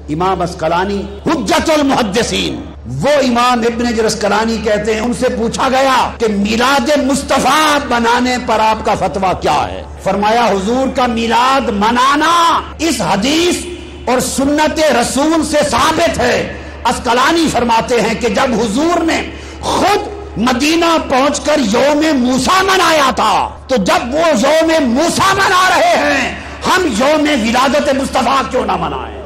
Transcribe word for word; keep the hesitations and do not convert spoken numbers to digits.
इमाम अस्कलानी हुज्जतुल मुहद्दिसीन, वो इमाम इब्न जरस्कलानी कहते हैं, उनसे पूछा गया कि मिलाद मुस्तफा बनाने पर आपका फतवा क्या है। फरमाया हुजूर का मिलाद मनाना इस हदीस और सुन्नत रसूल से साबित है। अस्कलानी फरमाते हैं कि जब हुजूर ने खुद मदीना पहुंचकर यौम मूसा मनाया था, तो जब वो यौम मूसा मना रहे हैं, हम यौम विलादत मुस्तफा क्यों ना मनाएं।